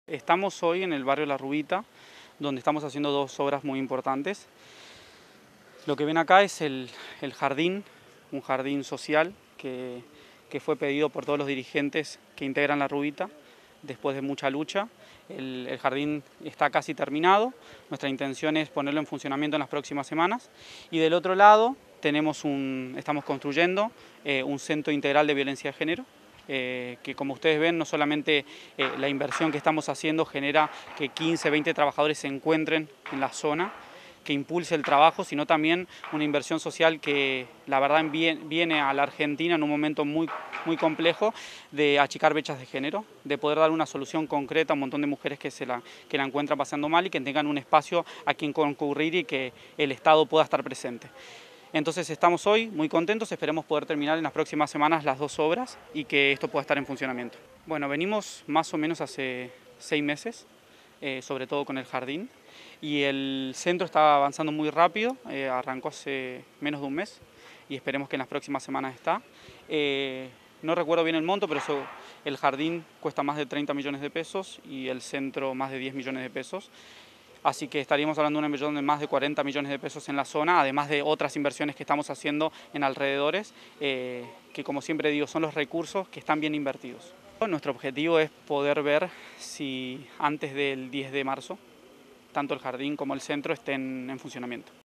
Estamos hoy en el barrio La Rubita, donde estamos haciendo dos obras muy importantes. Lo que ven acá es el jardín, un jardín social que fue pedido por todos los dirigentes que integran La Rubita después de mucha lucha. El jardín está casi terminado, nuestra intención es ponerlo en funcionamiento en las próximas semanas. Y del otro lado estamos construyendo un centro integral de violencia de género, que como ustedes ven, no solamente la inversión que estamos haciendo genera que 15, 20 trabajadores se encuentren en la zona, que impulse el trabajo, sino también una inversión social que la verdad viene a la Argentina en un momento muy complejo de achicar brechas de género, de poder dar una solución concreta a un montón de mujeres que la encuentran pasando mal y que tengan un espacio a quien concurrir y que el Estado pueda estar presente. Entonces estamos hoy muy contentos, esperemos poder terminar en las próximas semanas las dos obras y que esto pueda estar en funcionamiento. Bueno, venimos más o menos hace 6 meses, sobre todo con el jardín, y el centro está avanzando muy rápido, arrancó hace menos de un mes y esperemos que en las próximas semanas está. No recuerdo bien el monto, pero el jardín cuesta más de 30 millones de pesos y el centro más de 10 millones de pesos. Así que estaríamos hablando de una inversión de más de 40 millones de pesos en la zona, además de otras inversiones que estamos haciendo en alrededores, que como siempre digo, son los recursos que están bien invertidos. Nuestro objetivo es poder ver si antes del 10 de marzo, tanto el jardín como el centro estén en funcionamiento.